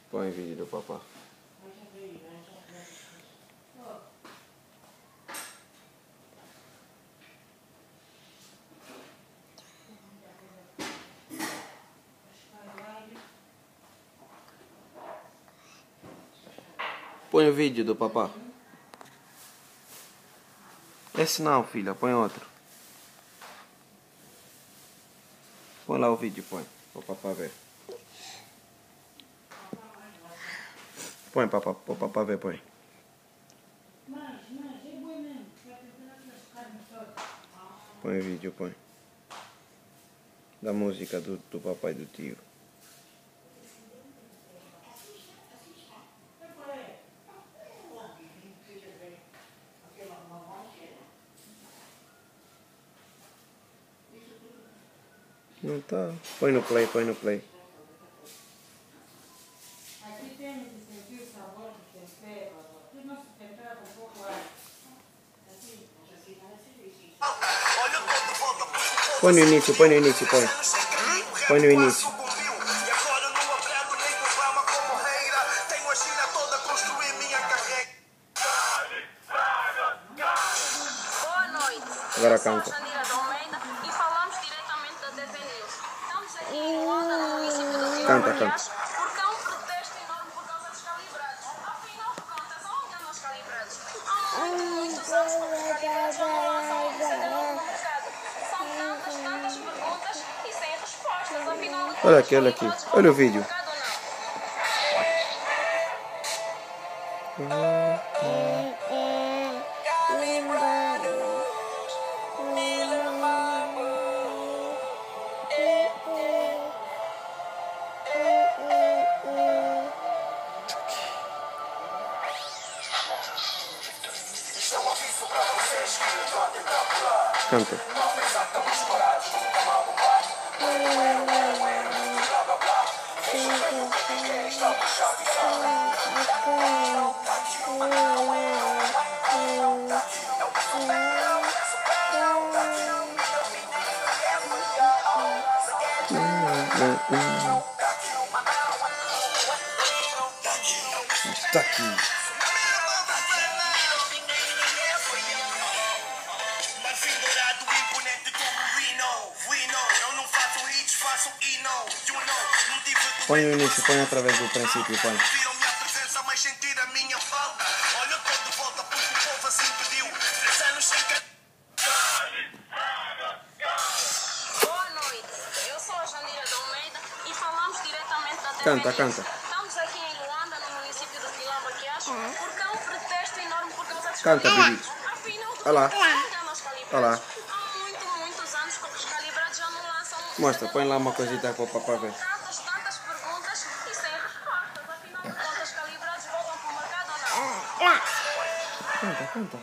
Põe vídeo do papá. Põe o vídeo do papá. Esse não, filha, põe outro. Põe lá o vídeo, põe. Para o papá ver. Põe para o papá ver, põe. Põe o vídeo, põe. Da música do papai e do tio. Não tá. Põe no play, põe no play. Aqui temos de sentir o sabor do tempero. Tudo nosso tempero um pouco assim. Põe no início, põe no início, põe. Põe no início. Boa noite. Agora canta. E falamos diretamente da TV News. Estamos aqui em Luanda, no município do Canta, Kimora, canta. porque há um protesto enorme por causa dos calibrados. Afinal de contas, onde andam os calibrados? Há muitos anos que os calibrados já não lançam um vencedor no mercado. São tantas perguntas e sem respostas. Afinal de contas, Olha aqui, olha aqui. Olha o vídeo. Canta. Está aqui. Põe no início, põe através do princípio, põe. Boa noite. Eu sou a Janira de Almeida e falamos diretamente da TV Canta, News. canta. Estamos aqui em Luanda, no município do Quilamba, que acho, porque há um protesto enorme por causa dos Canta, calibrados. Bibi. Afinal de Olha lá. contas, onde andam os calibrados? Olha lá. Há muitos anos que os calibrados já não lançam um Mostra, põe lá uma vencedor. coisita para o papá ver. Tantas perguntas e sem respostas. Afinal de contas, os calibrados voltam para o mercado ou não? Canta, canta.